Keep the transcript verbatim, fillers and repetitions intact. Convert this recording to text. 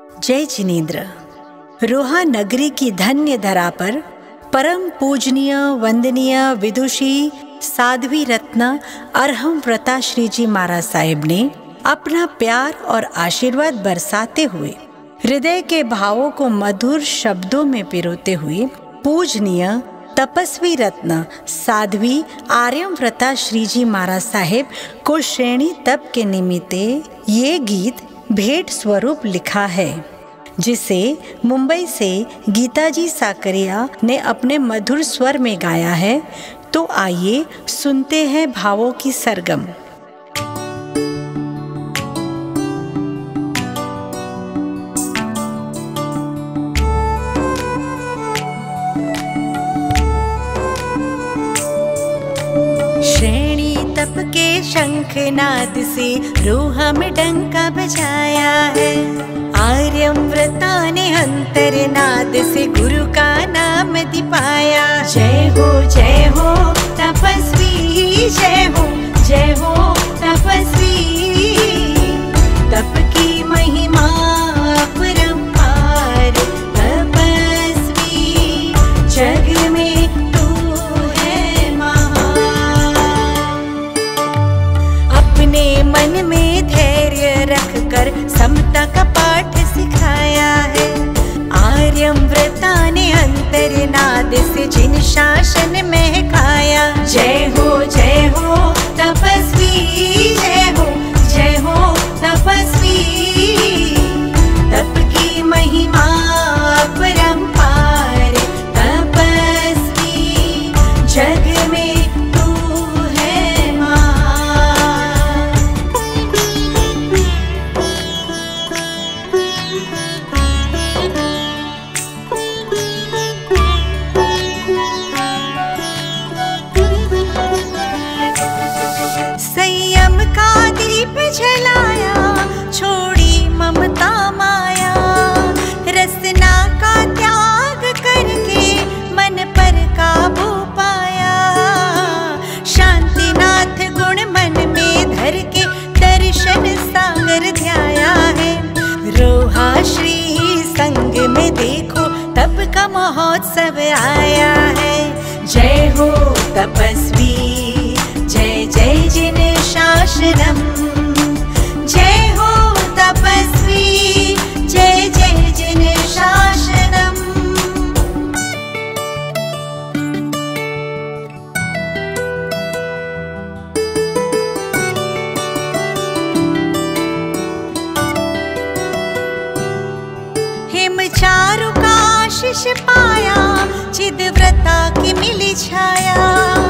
जय जिनेन्द्र। रोहा नगरी की धन्य धरा पर परम पूजनीय वंदनीय विदुषी साध्वी रत्न अरहम व्रता श्री जी महाराज साहिब ने अपना प्यार और आशीर्वाद बरसाते हुए हृदय के भावों को मधुर शब्दों में पिरोते हुए पूजनीय तपस्वी रत्न साध्वी आर्यम व्रता श्री जी महाराज साहिब को श्रेणी तप के निमित्ते ये गीत भेंट स्वरूप लिखा है, जिसे मुंबई से गीताजी साकरिया ने अपने मधुर स्वर में गाया है। तो आइए सुनते हैं भावों की सरगम। श्रेणी तप के शंखनाद से रोहा में डंका बजाया है। आर्यम व्रता ने अंतरनाद से गुरु का नाम दिपाया। जय हो जय हो तपस्वी, जय हो जय हो तपस्वी। तप की महिमा अपरंपार, तपस्वी जग में तू है महान। अपने मन में धैर्य रखकर समता का पाठ सिखाया है। आर्यम व्रता ने अंतरनाद से जिन शासन महकाया। जय हो जय हो तपस्वी, जय हो जय हो तपस्वी। तप की महिमा अपरंपार, तपस्वी जग में तू है महान। संयम का दीप जलाया, छोड़ी ममता माया। रसना का त्याग करके मन पर काबू पाया। शांतिनाथ गुण मन में धर के दर्शन सागर ध्याया है। रोहा श्री संग में देखो तप का महोत्सव आया है। जय हो तपस्वी, जय जय जिन शासनम। जय हो तपस्वी, जय जय जिन शासनम। हिमचारु का आशीष पाया, चिद व्रता की मिली छाया।